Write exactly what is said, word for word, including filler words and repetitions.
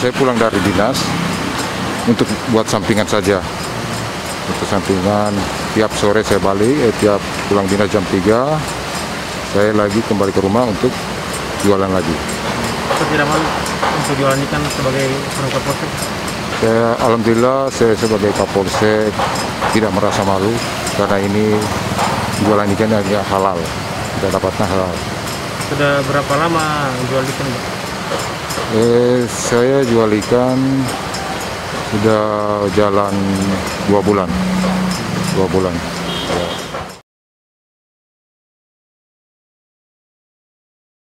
saya pulang dari dinas untuk buat sampingan saja. Untuk sampingan, tiap sore saya balik, eh, tiap pulang dinas jam tiga, saya lagi kembali ke rumah untuk jualan lagi. Apa tidak malu untuk jualan ikan sebagai orang Kapolsek? Saya, alhamdulillah, saya sebagai Kapolsek tidak merasa malu karena ini jualan ikan agak halal, kita dapatnya halal. Sudah berapa lama jual ikan, Pak? Eh, saya jual ikan sudah jalan dua bulan, dua bulan. Ya.